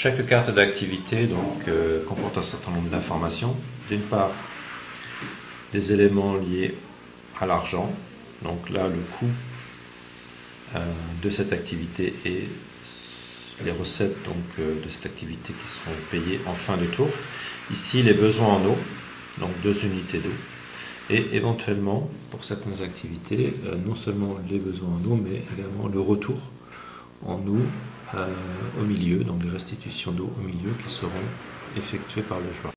Chaque carte d'activité comporte un certain nombre d'informations. D'une part, des éléments liés à l'argent. Donc là, le coût de cette activité et les recettes de cette activité qui seront payées en fin de tour. Ici, les besoins en eau, donc 2 unités d'eau. Et éventuellement, pour certaines activités, non seulement les besoins en eau, mais également le retour en eau au milieu, donc les restitutions d'eau au milieu qui seront effectuées par le joueur.